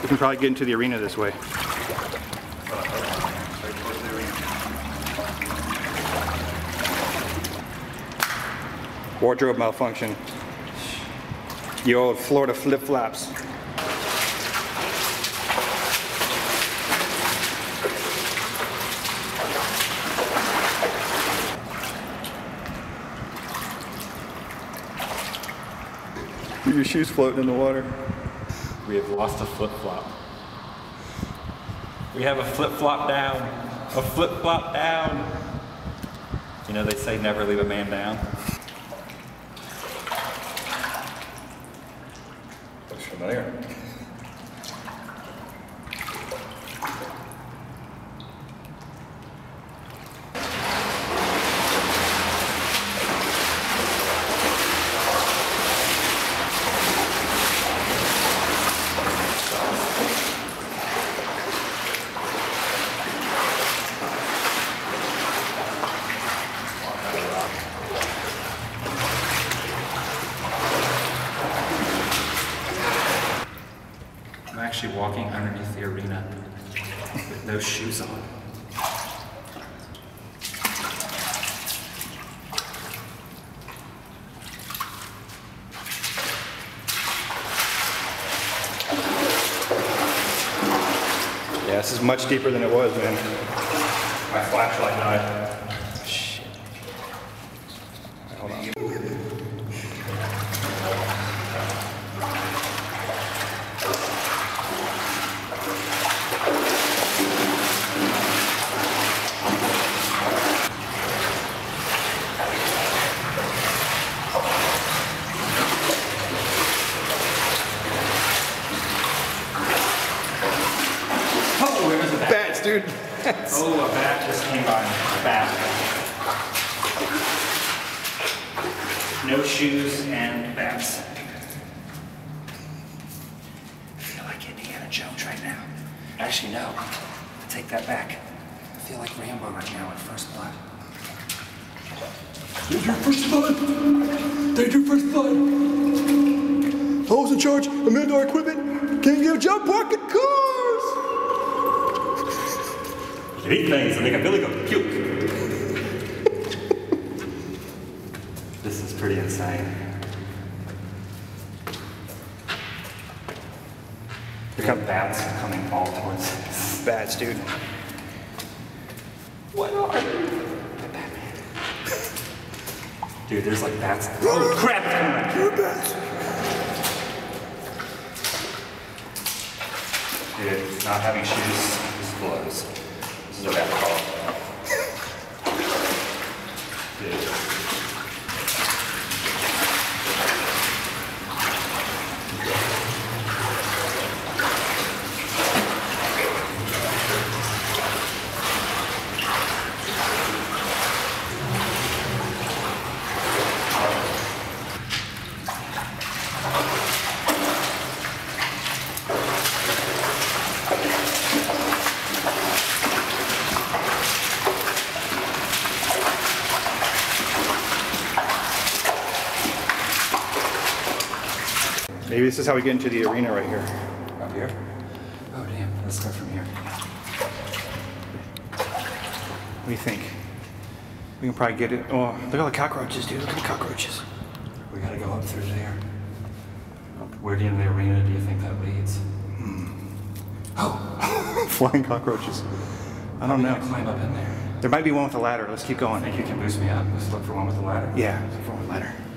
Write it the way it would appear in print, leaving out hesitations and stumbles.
We can probably get into the arena this way. Wardrobe malfunction. The old Florida flip-flops. Your shoes floating in the water. We have lost a flip-flop. We have a flip-flop down. A flip-flop down. You know, they say never leave a man down. Looks familiar. I'm actually walking underneath the arena with no shoes on. Yeah, this is much deeper than it was, man. My flashlight died. Shit. Hold on. Bats, dude. Bats. Oh, a bat just came by. Bat. No shoes and bats. I feel like Indiana Jones right now. Actually, no. I take that back. I feel like Rambo right now in First Blood. There's your first blood! There's your first blood! I was in charge of military equipment. Can't get a job parking cars! You eat things that make a Billy go puke. This is pretty insane. Look how bats are coming all towards us. Bats, dude. What are you? Batman. Dude, there's like bats. Oh crap! You're bats! Dude, not having shoes is blows. This is a bad call. Dude. Maybe this is how we get into the arena right here. Up here? Oh damn, let's start from here. What do you think? We can probably get it. Oh, look at all the cockroaches, dude. Look at the cockroaches. We gotta go up through there. Where in the arena do you think that leads? Oh, flying cockroaches. I don't know. Climb up in there. There might be one with a ladder. Let's keep I going. think you can boost me up. Let's look for one with a ladder. Yeah, let's look for one with a ladder.